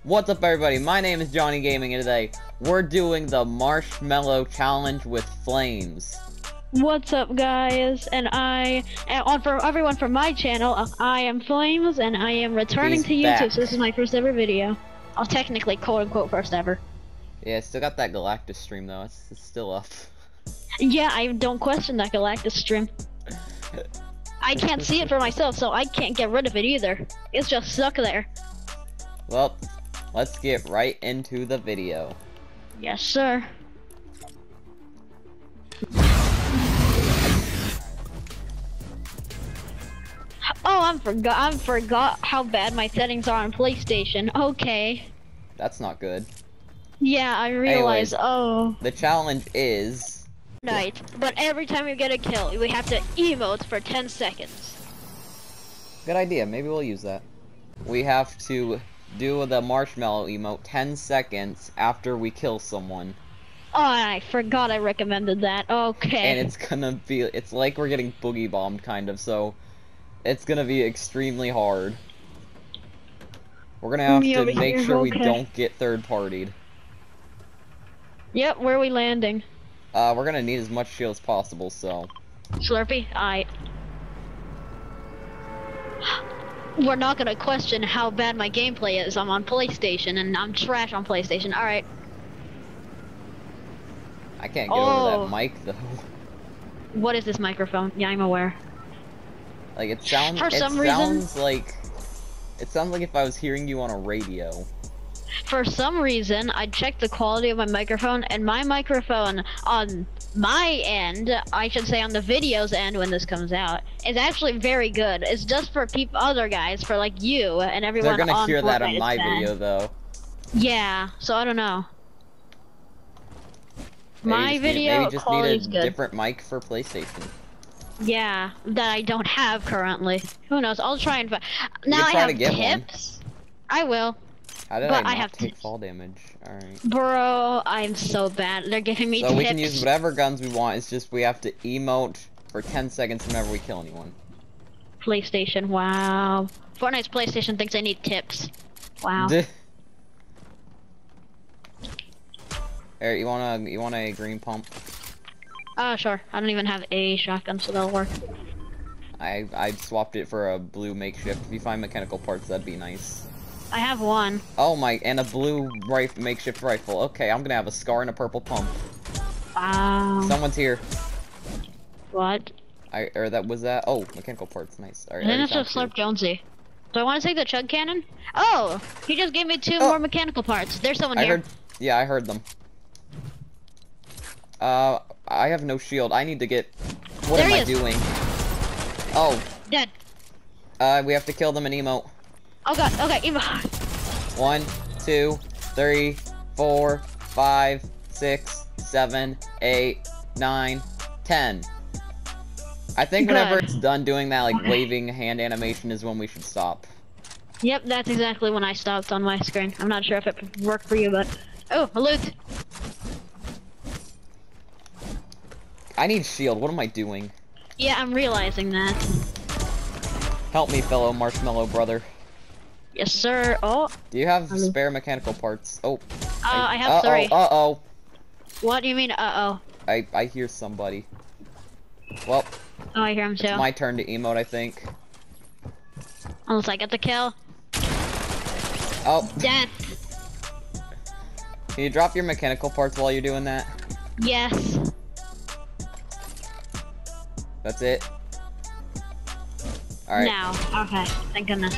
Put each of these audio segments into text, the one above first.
What's up, everybody? My name is Johnny Gaming, and today we're doing the Marshmallow Challenge with Flames. What's up, guys? And for everyone from my channel, I am Flames, and I am returning to YouTube. Back. So this is my first ever video. Oh, technically, quote unquote, first ever. Yeah, still got that Galactus stream though. It's still up. Yeah, I don't question that Galactus stream. I can't see it for myself, so I can't get rid of it either. It's just stuck there. Well, let's get right into the video. Yes, sir. Oh, I forgot how bad my settings are on PlayStation. Okay. That's not good. Yeah, I realize. Anyways, oh. the challenge is Night, but every time we get a kill, we have to emote for 10 seconds. good idea. Maybe we'll use that. We have to do the marshmallow emote 10 seconds after we kill someone. Oh, I forgot I recommended that. Okay. And it's like we're getting boogie bombed kind of, so it's gonna be extremely hard. We're gonna have to make sure we don't get third-partied. Yep, where are we landing? We're gonna need as much shield as possible, so. Slurpee? We're not gonna question how bad my gameplay is. I'm on PlayStation, and I'm trash on PlayStation. Alright. I can't get over that mic, though. What is this microphone? Yeah, I'm aware. Like, it sounds like if I was hearing you on a radio. For some reason, I checked the quality of my microphone, and my microphone on my end, I should say on the video's end when this comes out, is actually very good. It's just for other guys, for like you and everyone. They're gonna hear that on my video, though. Yeah, so I don't know. My video maybe just quality need is a good. different mic for PlayStation. Yeah, that I don't have currently. Who knows? I'll try and find. Now I have tips. I will. How did I not take fall damage? Alright. Bro, I'm so bad. They're giving me tips. So we can use whatever guns we want, it's just we have to emote for 10 seconds whenever we kill anyone. PlayStation, wow. Fortnite's PlayStation thinks I need tips. Wow. Eric, you want a green pump? Sure. I don't even have a shotgun, so that'll work. I swapped it for a blue makeshift. If you find mechanical parts, that'd be nice. I have one. Oh my, and a blue makeshift rifle. Okay, I'm gonna have a scar and a purple pump. Wow. Someone's here. What? Was that? Oh, mechanical parts, nice. Alright. Then it's just Slurp Jonesy. Do I want to take the chug cannon? Oh! He just gave me two more mechanical parts. There's someone here. Yeah, I heard them. I have no shield. I need to get. What am I doing? Oh. Dead. We have to kill them in emote. Oh god, okay, emote. 1, 2, 3, 4, 5, 6, 7, 8, 9, 10. I think whenever it's done doing that, like, waving hand animation is when we should stop. Yep, that's exactly when I stopped on my screen. I'm not sure if it worked for you, but... Oh, a loot! I need shield. What am I doing? Yeah, I'm realizing that. Help me, fellow marshmallow brother. Yes, sir. Oh. Do you have spare mechanical parts? Oh. I have 3. Uh-oh. What do you mean, uh-oh? I hear somebody. Well. Oh, I hear him too. It's my turn to emote, I think. Unless I get the kill. Oh. Death. Can you drop your mechanical parts while you're doing that? Yes. That's it? Alright. Now. Okay. Thank goodness.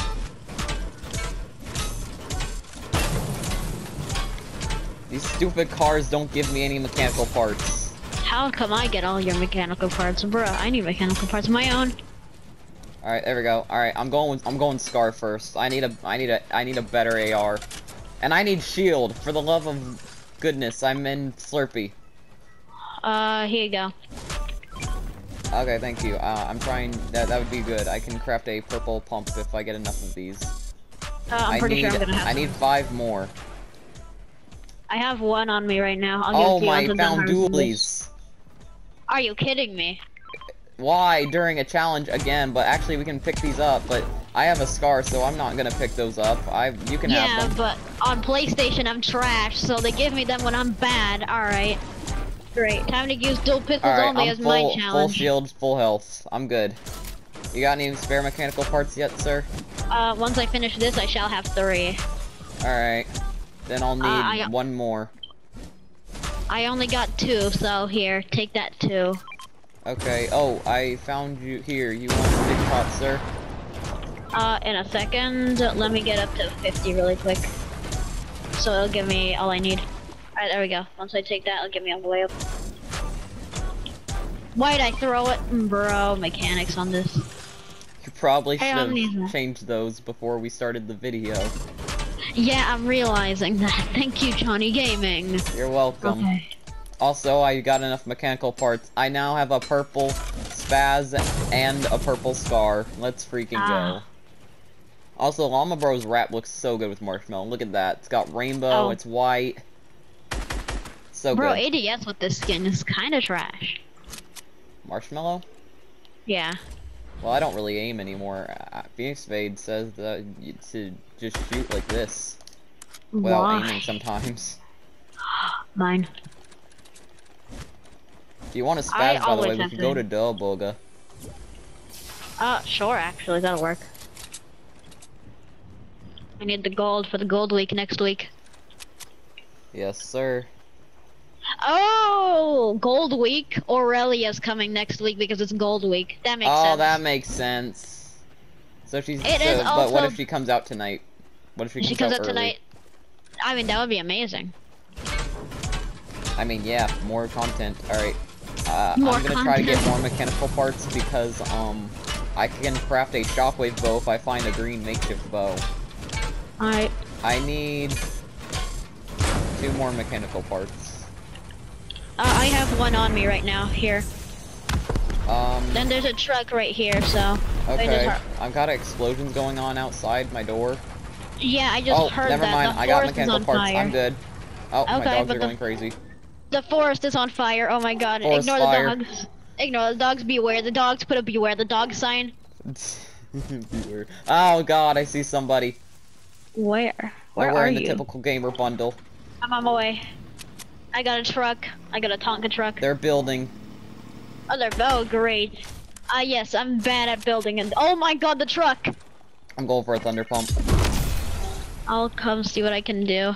These stupid cars don't give me any mechanical parts. How come I get all your mechanical parts? Bruh, I need mechanical parts of my own. Alright, there we go. Alright, I'm going Scar first. I need a better AR. And I need shield, for the love of goodness. I'm in Slurpee. Here you go. Okay, thank you. I'm trying. That would be good. I can craft a purple pump if I get enough of these. I'm pretty sure I'm gonna have. I need 5 more. I have 1 on me right now. I'll give it to you. Oh my! Found dualies. Are you kidding me? Why during a challenge again? But actually, we can pick these up. But I have a scar, so I'm not gonna pick those up. You can have Yeah, them. but on PlayStation I'm trash, so they give me them when I'm bad. Alright. Great. Time to use dual pistols Alright, only I'm as my full challenge. shield, full health. I'm good. You got any spare mechanical parts yet, sir? Once I finish this, I shall have 3. Alright. Then I'll need I- one more. I only got 2, so here, take that 2. Okay. Oh, I found you here. You want a big pot, sir? In a second, let me get up to 50 really quick. So it'll give me all I need. Alright, there we go. Once I take that, it'll get me all the way up. Why'd I throw it? Bro, mechanics on this. You probably should I don't need have that. changed those before we started the video. Yeah, I'm realizing that. Thank you, Johnny Gaming. You're welcome. Okay. Also, I got enough mechanical parts. I now have a purple spaz and a purple scar. Let's freaking go. Also, Llama Bro's wrap looks so good with marshmallow. Look at that. It's got rainbow, Oh. it's white. So Bro, good. ADS with this skin is kinda trash. Marshmallow? Yeah. Well, I don't really aim anymore. Phoenix Fade says that to just shoot like this. Without Why? aiming sometimes. Mine. If you want to I spaz, by the way, always we have can to go to aim. Delboga. Sure, actually, that'll work. I need the gold for the gold week next week. Yes, sir. Oh, gold week. Aurelia's coming next week because it's gold week. That makes sense. Oh, that makes sense. So she's. It is But what also- if she comes out tonight? What if she She comes comes out up early? tonight. I mean, that would be amazing. I mean, yeah, more content. Alright. More I'm gonna try to get content. more mechanical parts because, I can craft a shockwave bow if I find a green makeshift bow. Alright. I need 2 more mechanical parts. I have one on me right now. Here. Then there's a truck right here, so. Wait, Okay. there's I've got explosions going on outside my door. Yeah, I just Oh, heard never that. mind. The I got forest is mechanical on parts. fire. I'm good. Oh, my Okay, dogs but are going crazy. The forest is on fire. Oh my god. Forest Ignore fire. the dogs. Ignore the dogs. Beware. The dogs put a beware the dog sign. Beware. Oh god, I see somebody. Where? They're Where are wearing the you? typical gamer bundle. I'm on my way. I got a truck. I got a Tonka truck. They're building. Oh, great. Yes, I'm bad at building and oh my god, the truck! I'm going for a thunder pump. I'll come see what I can do.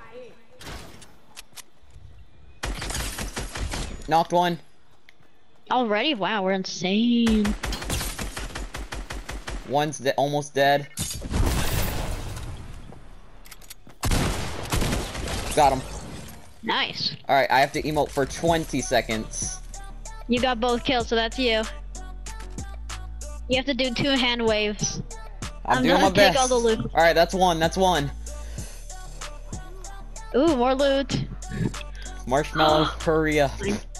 Knocked one. Already? Wow, we're insane. One's almost dead. Got him. Nice. Alright, I have to emote for 20 seconds. You got both kills, so that's you. You have to do 2 hand waves. I'm I'm doing gonna my take best. all the loot. Alright, that's one. That's one. Ooh, more loot. Marshmallow, hurry up.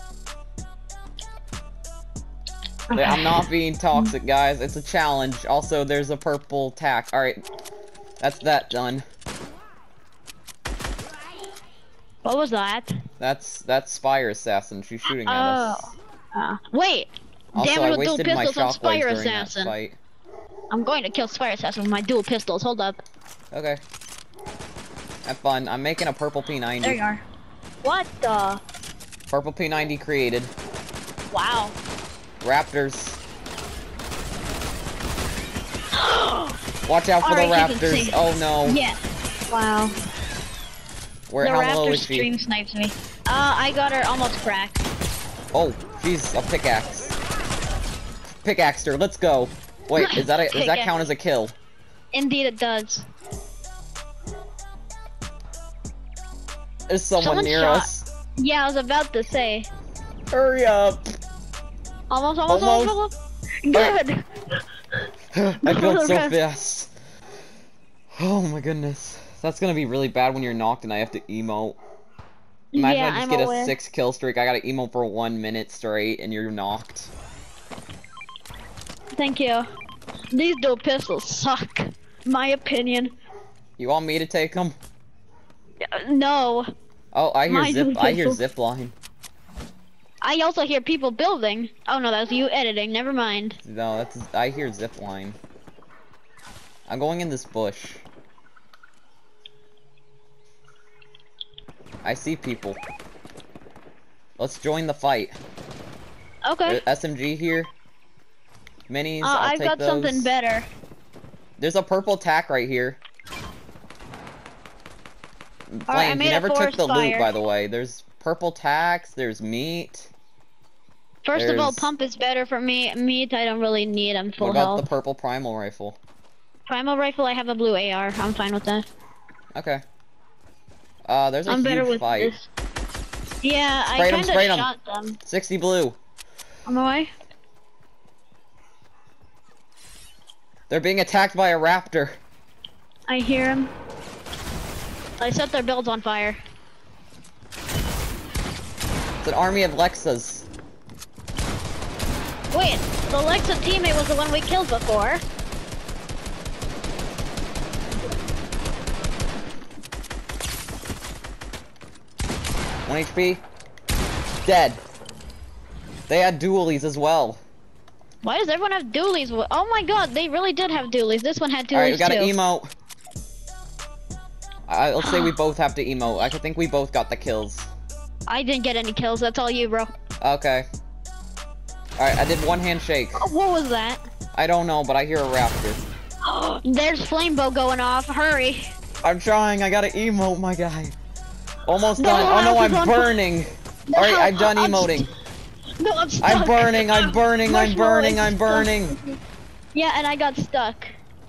I'm not being toxic, guys. It's a challenge. Also, there's a purple tack. Alright. That's that done. What was that? That's Spire Assassin. She's shooting at us. Wait! Also, Damn I it with dual wasted my pistols on shockwaves Spire during that Assassin. fight. I'm going to kill Spire Assassin with my dual pistols. Hold up. Okay. Have fun. I'm making a purple There you P90. are. What the? Purple P90 created. Wow. Raptors. Watch out for the Alright, you can raptors. see. Oh no. Yeah. Wow. Where? The How low raptor is she? stream snipes me. I got her almost cracked. Oh, she's a pickaxe. Pickaxed her. Let's go. Wait, does that count as a kill? Indeed it does. There's someone Someone near shot. us. Yeah, I was about to say. Hurry up. Almost. Good. I built so Okay. fast. Oh my goodness. That's gonna be really bad when you're knocked and I have to emote. Imagine Yeah, I just I'm get aware. a 6 kill streak, I gotta emote for 1 minute straight and you're knocked. Thank you. These dual pistols suck. My opinion. You want me to take them? No. Oh, I My hear dual I hear pistols. zip line. I also hear people building. Oh no, that's you editing. Never mind. No, I hear zip line. I'm going in this bush. I see people. Let's join the fight. Okay. SMG here. Minis, I'll I've take got those. something better. There's a purple tack right here. Alright, I Flames, made you a never took forest the loot, fire. by the way. There's purple tacks, there's meat. First of all, There's- pump is better for me. Meat, I don't really need. I'm full What about health. the purple primal rifle? Primal rifle, I have a blue AR. I'm fine with that. Okay. There's a I'm better huge with fight. this. Yeah, Sprayed 'em, I sprayed kind 'em. of shot them. 60 blue. On the way. They're being attacked by a raptor. I hear him. I set their builds on fire. It's an army of Lexas. Wait, the Lexa teammate was the one we killed before. One HP. Dead. They had dualies as well. Why does everyone have dualies? Oh my god, they really did have dualies. This one had dualies Alright, we got too. an emote. Let's say we both have to emote. I think we both got the kills. I didn't get any kills. That's all you, bro. Okay. Alright, I did one handshake. Oh, what was that? I don't know, but I hear a raptor. There's flamebow going off. Hurry. I'm trying, I gotta emote, my guy. Almost No, done. Oh no, I'm I'm burning. No, Alright, I'm done I'm emoting. No, I'm stuck. I'm burning, I'm burning, I'm Marshmallow burning, is I'm stuck. burning. Yeah, and I got stuck.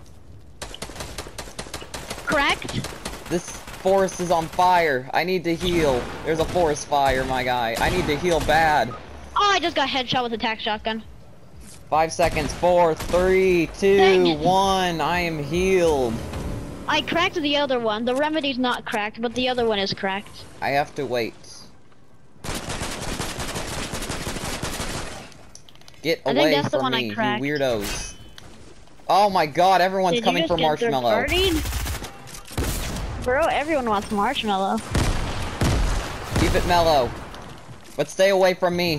Cracked? This forest is on fire. I need to heal. There's a forest fire, my guy. I need to heal bad. Oh, I just got headshot with a tac shotgun. 5 seconds. 4, 3, Dang 2, it. 1. I am healed. I cracked the other one. The remedy's not cracked, but the other one is cracked. I have to wait. Get I think away that's the from one I me, you cracked. weirdos. Oh my god, everyone's Did coming you for just get marshmallow. third-partied? Bro, everyone wants marshmallow. Keep it mellow. But stay away from me.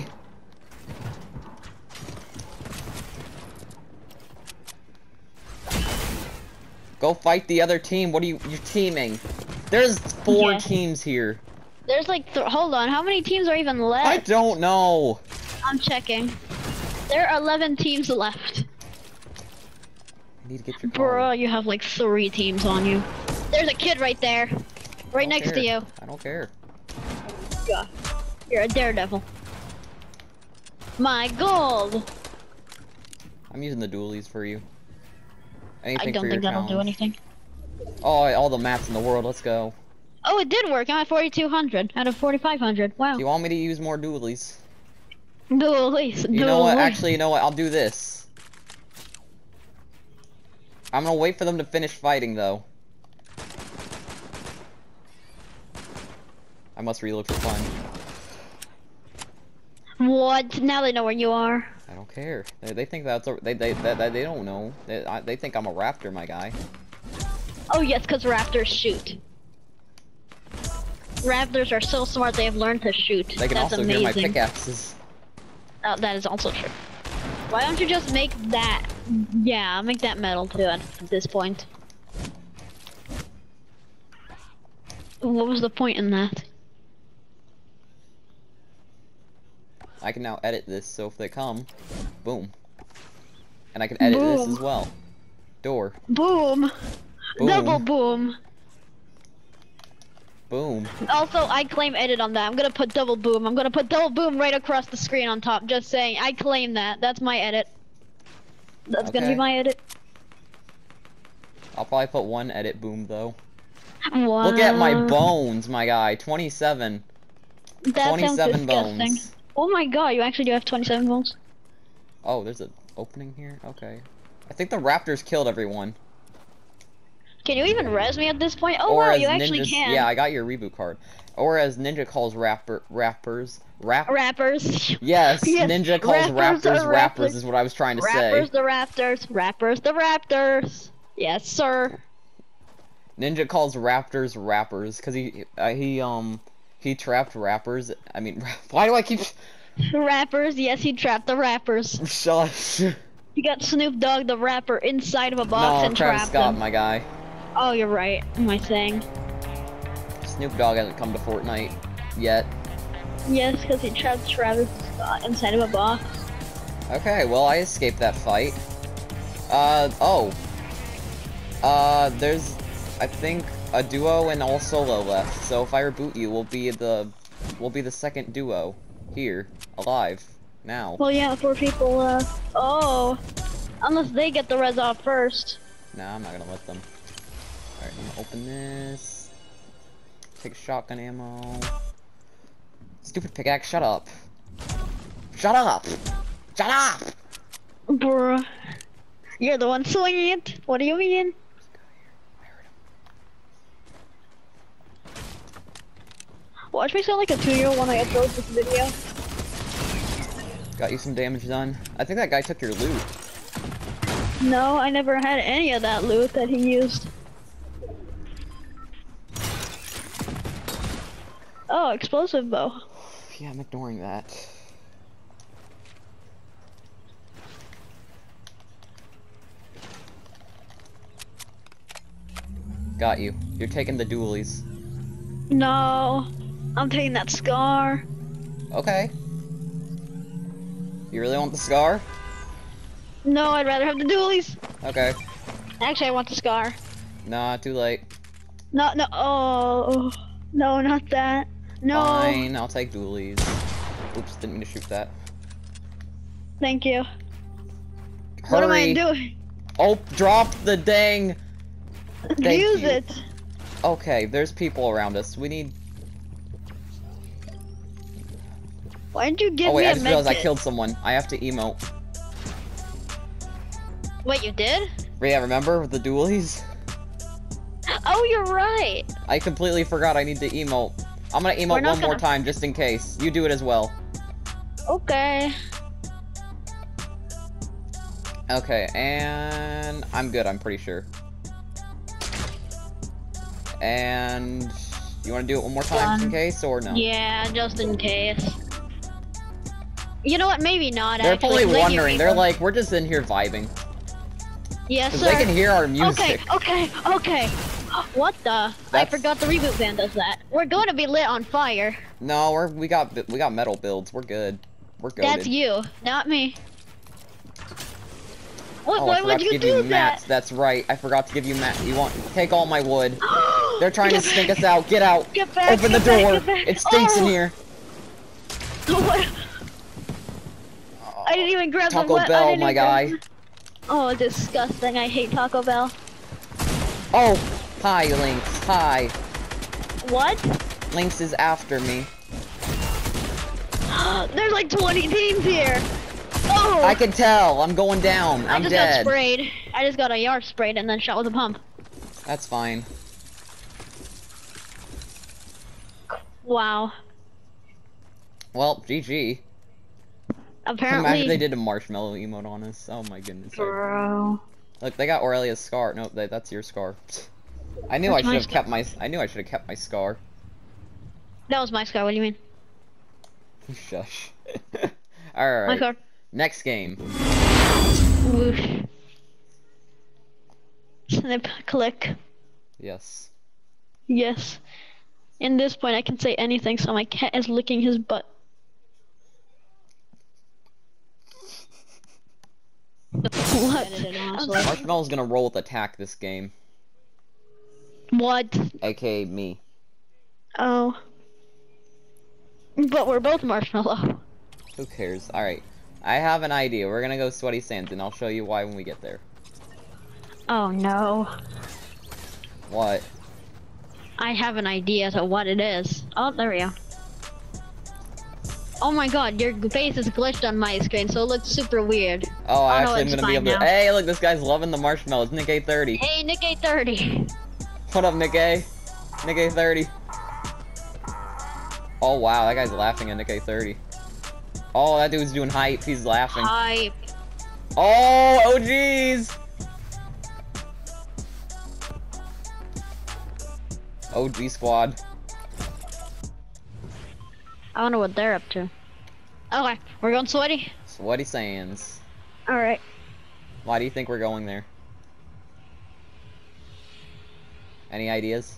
Go fight the other team. What are you're teaming? There's 4 Yeah. teams here. There's like, hold on, how many teams are even left? I don't know. I'm checking. There are 11 teams left. I need to get your Bro, card. you have like 3 teams on you. There's a kid right there. Right I don't next to care. you. I don't care. Yeah. You're a daredevil. My gold! I'm using the dualies for you. Anything I don't for think your that'll do challenge. anything. Oh, all the maps in the world. Let's go. Oh, it did work. I'm at 4,200 out of 4,500. Wow. Do you want me to use more dualies? Dualies. You know what? Actually, you know what? I'll do this. I'm gonna wait for them to finish fighting, though. I must reload for fun. What? Now they know where you are. I don't care. They think that's a, they don't know. They think I'm a raptor, my guy. Oh yes, because raptors shoot. Raptors are so smart they have learned to shoot. They can That's also amazing. hear my pickaxes. Oh, that is also true. Why don't you just make that? Yeah, make that metal too at this point. What was the point in that? I can now edit this, so if they come, boom. And I can edit this Boom. as well. Door. Boom! Boom. Double boom! Boom. Also, I claim edit on that. I'm gonna put double boom. I'm gonna put double boom right across the screen on top. Just saying, I claim that. That's my edit. That's gonna be Okay. my edit. I'll probably put one edit boom, though. Wow. Look at my bones, my guy. 27. That sounds 27 disgusting. bones. Oh my god, you actually do have 27 bones? Oh, there's an opening here? Okay. I think the raptors killed everyone. Can you even res me at this point? Oh Or wow, as you actually ninjas, can. Yeah, I got your reboot card. Or as Ninja calls rappers. Rappers. Yes, Yes, Ninja calls rappers are rappers rappers. is what I was trying to Rappers say. the raptors. Rappers the raptors. Yes, sir. Ninja calls raptors rappers because he trapped rappers. I mean, why do I keep Rappers, yes, he trapped the rappers. shush? You got Snoop Dogg the rapper inside of a box No, and Travis trapped Scott, him. my guy. Oh, you're right. What am I saying? Snoop Dogg hasn't come to Fortnite yet. Yes, because he trapped Travis Scott inside of a box. Okay, well, I escaped that fight. There's, I think, a duo and all solo left. So if I reboot you, we'll be the second duo here, alive, now. Well, yeah, 4 people left. Oh, unless they get the res off first. Nah, I'm not gonna let them. Alright, I'm gonna open this. Take shotgun ammo. Stupid pickaxe, shut up. Shut up! Shut up! Bruh. You're the one swinging it. What do you mean? Watch me sound like a 2-year-old when I upload this video. Got you some damage done. I think that guy took your loot. No, I never had any of that loot that he used. Oh, explosive bow. Yeah, I'm ignoring that. Got you. You're taking the dualies. No, I'm taking that scar. Okay. You really want the scar? No, I'd rather have the dualies. Okay. Actually, I want the scar. Nah, too late. No, no, oh, no, not that. No. Fine, I'll take dualies. Oops, didn't mean to shoot that. Thank you. Hurry. What am I doing? Oh, drop the dang. Thank Use you. it. Okay, there's people around us. We need. Why did you give Oh wait, me I a just realized I medkit? killed someone. I have to emote. Wait, you did? Yeah, remember with the dualies? Oh, you're right. I completely forgot I need to emote. I'm gonna We're emote not one more gonna- time just in case. You do it as well. Okay. Okay, and I'm good, I'm pretty sure. And you want to do it one more time just in case, or no? Yeah, just in case. You know what? Maybe not. They're actually. probably They hear wondering. They're people. like, we're just in here vibing. Yes, Because sir. they can hear our music. Okay. What the? I That's- forgot the reboot band does that. We're going to be lit on fire. No, we got metal builds. We're good. We're goated. That's you, not me. What? Oh, Why I forgot would to you give do you that? mats. That's right. I forgot to give you mats. You want take all my wood. They're trying to stink us out. Get out. Get back, Open the get back, door. get back. It stinks in Oh. here. What? I didn't even grab the Taco wet- I Bell, didn't my even grab guy. the- Oh, disgusting. I hate Taco Bell. Oh, hi, Lynx. Hi. What? Lynx is after me. There's like 20 teams here. Oh! I can tell. I'm going down. I I'm just dead. got sprayed. I just got a yard sprayed and then shot with a pump. That's fine. Wow. Well, GG. Apparently. Imagine they did a marshmallow emote on us. Oh my goodness. Bro. Look, they got Aurelia's scar. Nope, that's your scar. I knew That's I my should have kept my. I knew I should have kept my scar. That was my scar. What do you mean? Shush. My Alright. scar. Next game. Whoosh. Snip. Click. Yes. Yes. In this point, I can say anything, so my cat is licking his butt. What? Marshmallow's gonna roll with attack this game. What? AKA me. Oh. But we're both marshmallow. Who cares? Alright. I have an idea. We're gonna go Sweaty Sands, and I'll show you why when we get there. Oh no. What? I have an idea to what it is. Oh, there we go. Oh my god, your face is glitched on my screen, so it looks super weird. Oh, I Oh, no, actually am it's gonna be fine able to. now. Hey, look, this guy's loving the marshmallows. Nick A30. Hey, Nick A30. What up, Nick A? Nick A30. Oh wow, that guy's laughing at Nick A30. Oh, that dude's doing hype. He's laughing. Hype. Oh, oh jeez. OG squad. I wonder what they're up to. Okay, we're going sweaty. Sweaty Sands. Alright. Why do you think we're going there? Any ideas?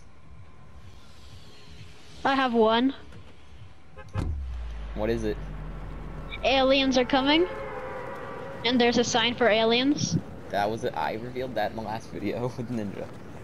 I have one. What is it? Aliens are coming. And there's a sign for aliens. That was it. I revealed that in the last video with Ninja.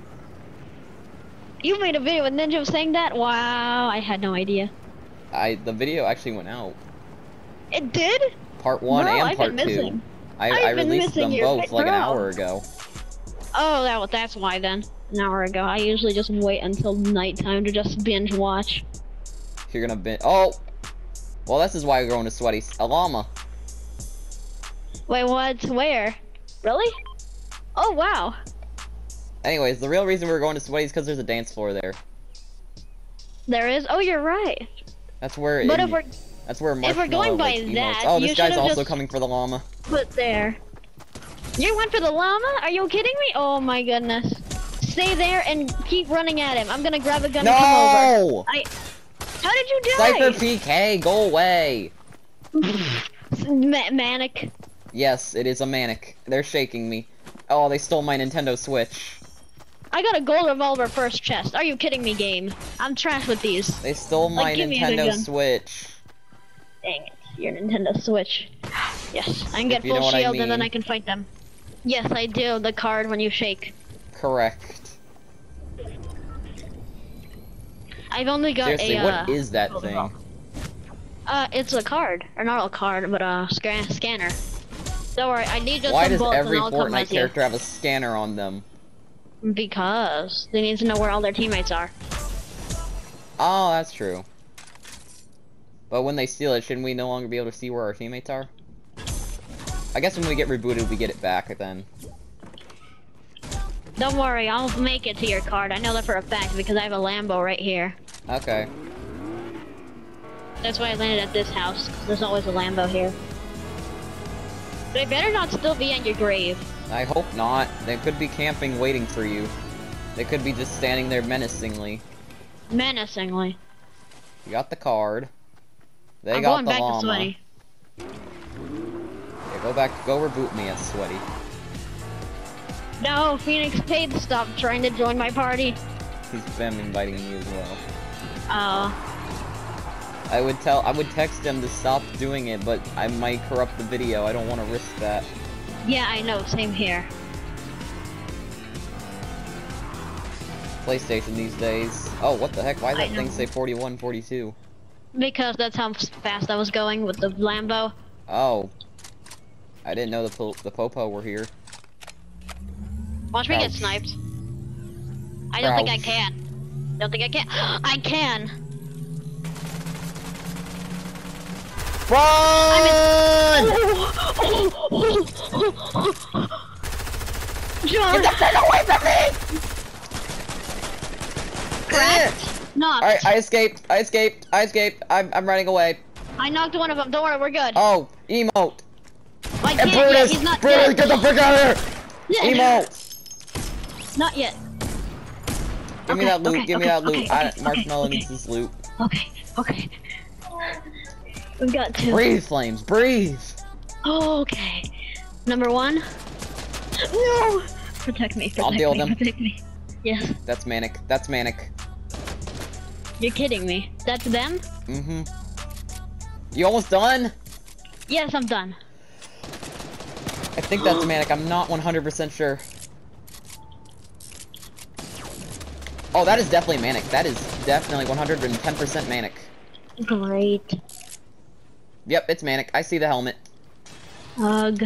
You made a video with Ninja saying that? Wow, I had no idea. The video actually went out. It did? Part 1 No, and I've part been 2. missing. I I've been released missing them your both like an background. hour ago. Oh, that's why then. An hour ago. I usually just wait until nighttime to just binge watch. You're gonna bin. Oh! Well, this is why we're going to Sweaty. A llama. Wait, what? Where? Really? Oh, wow. Anyways, the real reason we're going to Sweaty is because there's a dance floor there. There is? Oh, you're right. That's where. But if we're That's where if we're going Marshmallow, by like, emotes. that, Oh, you this guy's should've also just coming for the llama. put there. You went for the llama? Are you kidding me? Oh my goodness. Stay there and keep running at him. I'm gonna grab a gun and come over. No! How did you die? Cypher PK, go away! Manic. Yes, it is a manic. They're shaking me. Oh, they stole my Nintendo Switch. I got a gold revolver first chest. Are you kidding me, game? I'm trash with these. They stole my Like, give me a Nintendo gun. Switch. Dang it. Your Nintendo Switch. Yes, I can get If you know full what I shield and then mean. I can fight them. Yes, I do. The card when you shake. Correct. I've only got Seriously, a. what is that gold thing? revolver. It's a card, or not a card, but a scanner. Don't worry, I need just Why some does bullets every and I'll come Fortnite with you. character have a scanner on them? Because they need to know where all their teammates are. Oh, that's true. But when they steal it, shouldn't we no longer be able to see where our teammates are? I guess when we get rebooted, we get it back then. Don't worry, I'll make it to your card. I know that for a fact because I have a Lambo right here. Okay. That's why I landed at this house. There's always a Lambo here. But I better not still be at your grave. I hope not. They could be camping waiting for you. They could be just standing there menacingly. Menacingly. You got the card. They I'm got going the back llama. to Sweaty. Yeah, go back, go reboot me as Sweaty. No, Phoenix paid to stop trying to join my party. He's been inviting me as well. Oh. I would text him to stop doing it, but I might corrupt the video. I don't want to risk that. Yeah, I know, same here. PlayStation these days. Oh, what the heck? Why does I that thing know. say 41, 42? Because that's how fast I was going with the Lambo. Oh. I didn't know the Popo were here. Watch me get Ouch. sniped. I don't think I Ouch. can. Don't think I can. I can! Run! John! Get the thing away from me! Cracked. Knocked. Alright, I escaped. I escaped. I escaped. I'm running away. I knocked one of them. Don't worry, we're good. Oh, emote. I And can't yet. Brutus! He's not Brutus, dead. get the frick out of here! Yeah. Emote! Not yet. Give me Okay, that loot. okay, Give me okay, that loot. okay, okay, Marshmallow okay. needs this loot. Okay. Okay. We've got two. Breathe, Flames. Breathe. Okay. Number one. No! Protect me. Protect I'll deal me. with him. Protect me. Yes. That's manic. That's manic. You're kidding me. That's them? Mm-hmm. You almost done? Yes, I'm done. I think that's manic. I'm not 100% sure. Oh, that is definitely manic. That is definitely 110% manic. Great. Yep, it's manic. I see the helmet. Ugh.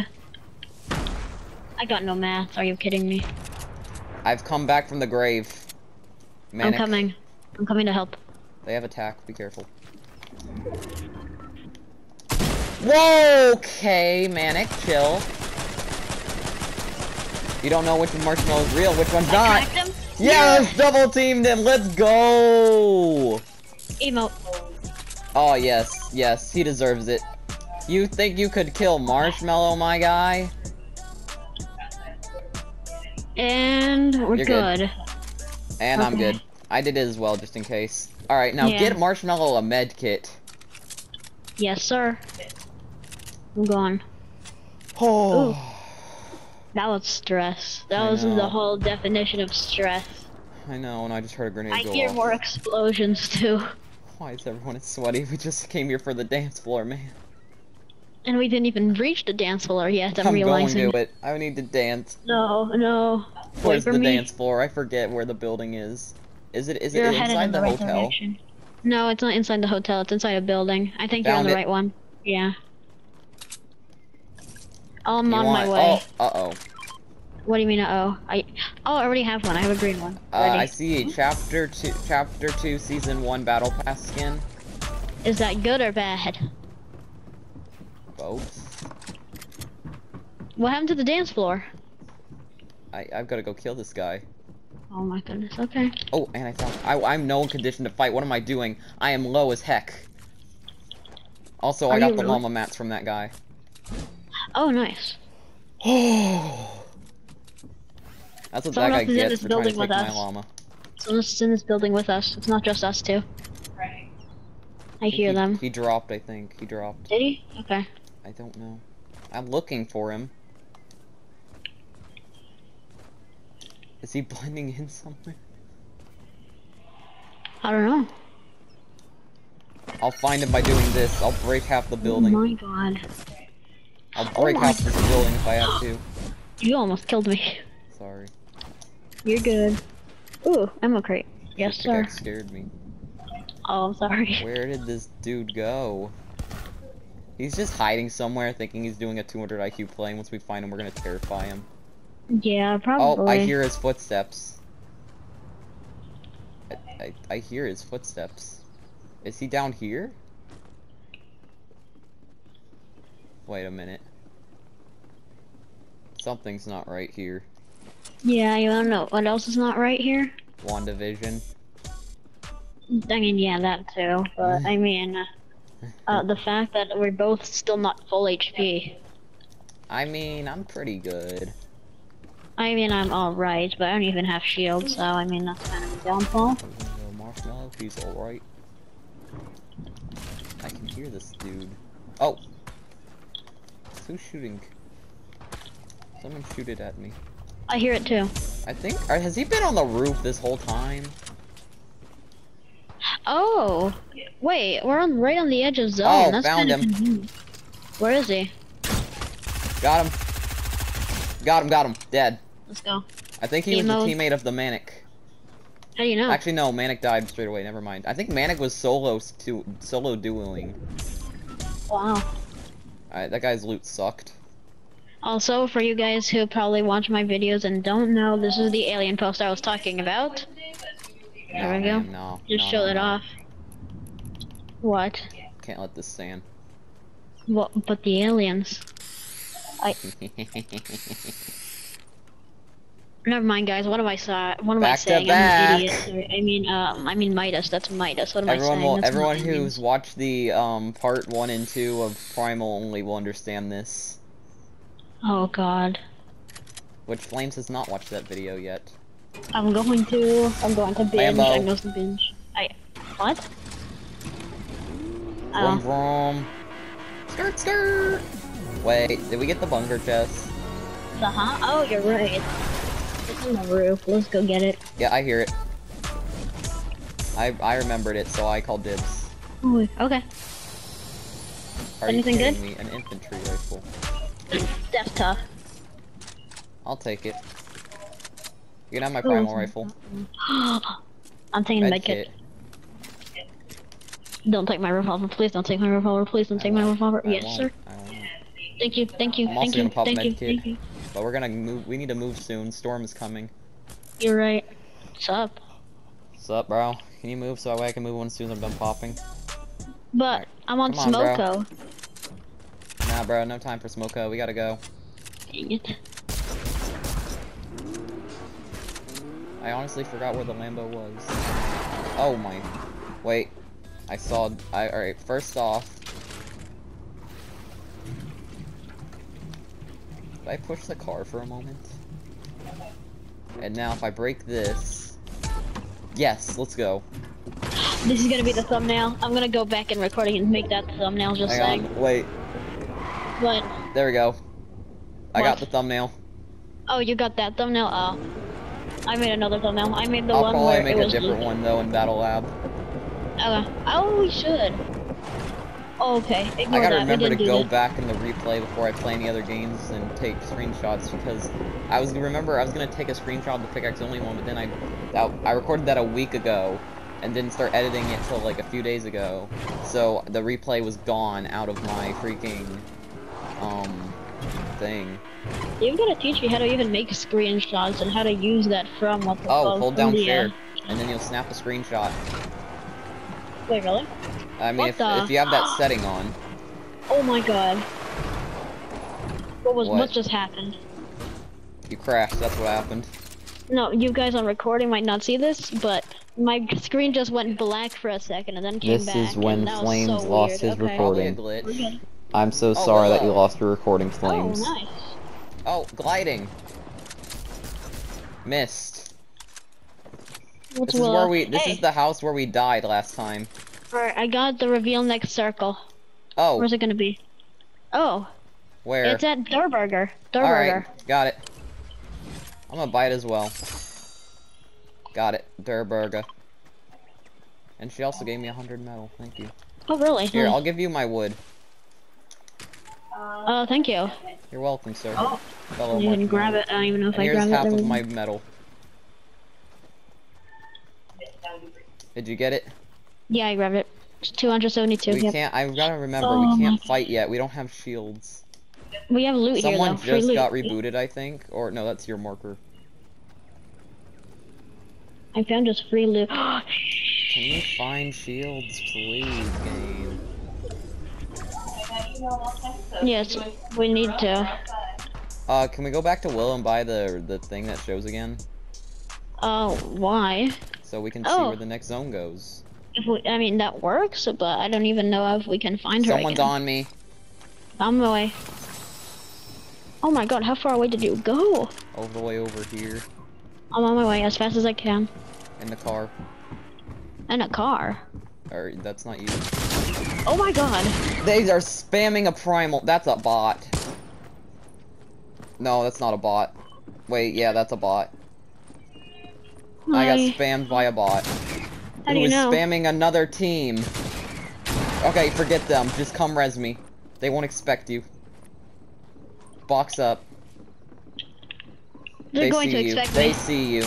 I got no math. Are you kidding me? I've come back from the grave. Manic. I'm coming. I'm coming to help. They have attack. Be careful. Whoa! Okay, manic. Chill. You don't know which marshmallow is real, which one's I not. cracked him. Yes! Double teamed him! Let's go! Emote. Oh, yes. Yes, he deserves it. You think you could kill Marshmallow, my guy? And we're You're good. good. And I'm Okay. good. I did it as well, just in case. Alright, now Yeah. get Marshmallow a med kit. Yes, sir. I'm going. Oh. That was stress. That I was know. the whole definition of stress. I know, and I just heard a grenade I go hear off. more explosions too. Why is everyone sweaty? We just came here for the dance floor, man. And we didn't even reach the dance floor yet, I'm I'm realizing. going to it. I need to dance. No, no. Wait Where's for the me. dance floor? I forget where the building is. Is it You're headed inside in the the right hotel? direction. No, it's not inside the hotel, it's inside a building. I think you're on Found the it. right one. Yeah. I'm You on my want? way. Oh, uh-oh. What do you mean, uh-oh? I already have one. I have a green one. I Ready. see a chapter 2, season 1 battle pass skin. Is that good or bad? Both. What happened to the dance floor? I've got to go kill this guy. Oh my goodness, okay. Oh, and I found. I'm no condition to fight. What am I doing? I am low as heck. Also, I Are got you the really? llama mats from that guy. Oh, nice. Oh. That's what Someone that else guy is in gets this for trying to building take with my us. llama. Someone's in this building with us. It's not just us two. I hear them. He dropped, I think. He dropped. Did he? Okay. I don't know. I'm looking for him. Is he blending in somewhere? I don't know. I'll find him by doing this. I'll break half the Oh building. my god. I'll break my half this building if I have to. You almost killed me. Sorry. You're good. Ooh, ammo crate. Yes, The sir. guy scared me. Oh, I'm sorry. Where did this dude go? He's just hiding somewhere thinking he's doing a 200 IQ play, and once we find him, we're gonna terrify him. Yeah, probably. Oh, I hear his footsteps. I hear his footsteps. Is he down here? Wait a minute. Something's not right here. Yeah, you wanna know what else is not right here? WandaVision. I mean, yeah, that too. But I mean, the fact that we're both still not full HP. I mean, I'm pretty good. I mean, I'm alright, but I don't even have shield, so I mean, that's kind of a downfall. Marshmallow, he's alright. I can hear this dude. Oh! Who's shooting? Someone shoot it at me. I hear it too. I think. Has he been on the roof this whole time? Oh! Wait, we're right on the edge of zone. Oh, That's found kinda him. convenient. Where is he? Got him. Got him. Dead. Let's go. I think he was Emo. the teammate of the Manic. How do you know? Actually, no, Manic died straight away. Never mind. I think Manic was solo dueling. Wow. Alright, that guy's loot sucked. Also, for you guys who probably watch my videos and don't know, this is the alien post I was talking about. There we go. Man, no. Just no, show no, it no. off. What? Can't let this stand. What? But the aliens. Never mind, guys. What am I saying? What am I Back to saying? back. I'm an idiot. Sorry. I mean Midas. That's Midas. What am I saying? That's Everyone not who's aliens. watched the part 1 and 2 of Primal only will understand this. Oh God. Which Flames has not watched that video yet. I'm going to binge. Lambo. I'm going to binge. What? Vroom Oh. vroom. Skirt skirt. Wait, did we get the bunker chest? Uh-huh. Oh, you're right. It's on the roof. Let's go get it. Yeah, I hear it. I remembered it, so I called dibs. Ooh, okay. Are Anything you good? kidding me? An infantry rifle. That's tough. I'll take it. You can have my primal rifle. I'm taking Med medkit. kit. Don't take my revolver, please. Don't take my revolver, please. Don't take my revolver. I Yes, won't. sir. I won't. Thank you. Thank you. I'm also Thank you. gonna pop Thank you. medkit. Thank you. But we're gonna move. We need to move soon. Storm is coming. You're right. What's up? What's up, bro? Can you move so that way I can move as soon as I'm done popping? But Alright, I'm on come on, bro. Smoko. Nah, bro. No time for Smoko. We gotta go. Dang it. I honestly forgot where the Lambo was. Oh my. Wait. I saw. Alright, first off. Did I push the car for a moment? And now if I break this. Yes, let's go. This is gonna be the thumbnail. I'm gonna go back in recording and make that the thumbnail. Just Hang saying. on. Wait. But There we go. I got What? the thumbnail. Oh, you got that thumbnail? Oh. I made another thumbnail. I made the I'll one probably where make it a was different Luke. one though in Battle Lab. Okay. Oh, we should. Oh, okay. Ignore I gotta that. remember We to didn't do go that. back in the replay before I play any other games and take screenshots because I was gonna take a screenshot of the pickaxe only one, but then I recorded that a week ago and didn't start editing it till like a few days ago. So the replay was gone out of my freaking thing. You've got to teach me how to even make screenshots and how to use that from what the Oh, hold down the, share and then you'll snap a screenshot. Wait, really? I mean, What if you have that setting on. Oh my god. What? What just happened? You crashed, that's what happened. No, you guys on recording might not see this, but my screen just went black for a second and then came back. This is when and that was Flames so lost weird. his Okay. recording. Probably a glitch. We're good. I'm so Oh, sorry that you Willow. lost your recording, Flames. Oh, nice. Oh, gliding. Missed. What's This is Willow? where we. This Hey. is the house where we died last time. Alright, I got the reveal next circle. Oh, Where's it gonna be? Oh, where? it's at Durburger. All Durburger. right, got it. I'm gonna buy it as well. Got it, Durburger. And she also gave me 100 metal. Thank you. Oh, really? Here, Nice. I'll give you my wood. Oh, thank you. You're welcome, sir. Oh, Fellow you can marshmallow. grab it. I don't even know if And I here's grabbed half it. of my metal. Did you get it? Yeah, I grabbed it. It's 272. We Yep. can't. I've got to remember. Oh we my can't God. fight yet. We don't have shields. We have loot here, Someone though. Free just loot. got rebooted, I think. Or no, that's your marker. I found just free loot. Can you find shields, please, game? Yes, we need to. Can we go back to Will and buy the thing that shows again? Oh, why? So we can see Oh. where the next zone goes. If we, I mean, that works, but I don't even know if we can find her Someone's again. on me. On my way. Oh my god, how far away did you go? All the way over here. I'm on my way as fast as I can. In the car. In a car. Or, that's not you. Oh my god. They are spamming a primal. That's a bot. No, that's not a bot. Wait, yeah, that's a bot. I got spammed by a bot. How do Who you is know? spamming another team. Okay, forget them. Just come res me. They won't expect you. Box up. They're They going see to you. expect They me. see you.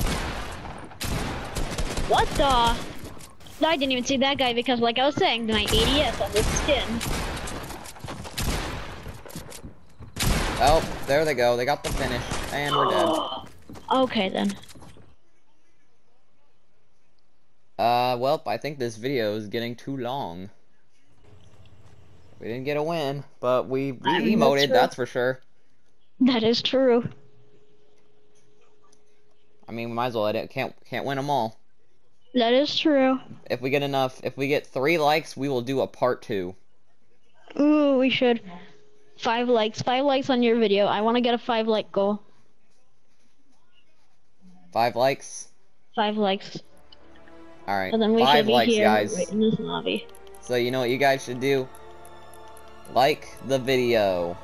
What the? I didn't even see that guy because, like I was saying, my ADS on this skin. Oh, there they go. They got the finish. And we're dead. Okay then. Well, I think this video is getting too long. We didn't get a win, but we emoted, that's for sure. That is true. I mean, we might as well edit. Can't win them all. That is true. If we get 3 likes, we will do a part 2. Ooh, we should. 5 likes. 5 likes on your video. I want to get a 5 like goal. 5 likes? 5 likes. Alright, And then we 5 should be likes, here guys. right in this lobby. So you know what you guys should do? Like the video.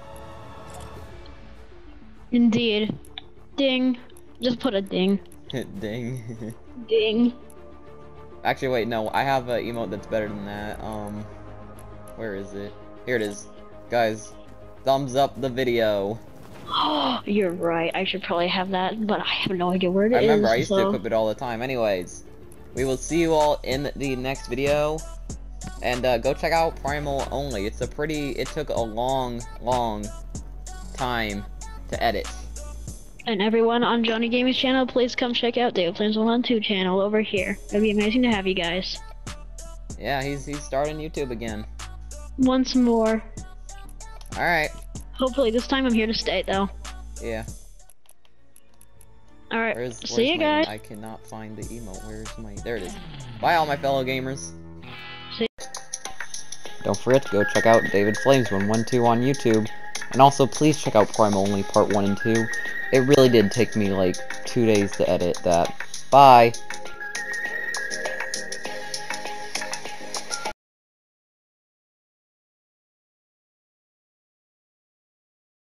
Indeed. Ding. Just put a ding. Ding. Ding. Actually, wait, no, I have an emote that's better than that. Where is it? Here it is. Guys, thumbs up the video. Oh, you're right. I should probably have that, but I have no idea where it is. I remember I used to so- equip it all the time. Anyways, we will see you all in the next video. And go check out Primal Only. It took a long time to edit. And everyone on Johnny Gaming's channel, please come check out Dave Plays 112 channel over here. It'd be amazing to have you guys. Yeah, he's starting YouTube again. Once more. Alright. Hopefully this time I'm here to stay, though. Yeah. Alright, see where's you my- guys. I cannot find the emote. Where's my... There it is. Bye, all my fellow gamers. See- Don't forget to go check out David Flames 112 on YouTube. And also, please check out Primal Only Part 1 and 2. It really did take me, like, 2 days to edit that. Bye!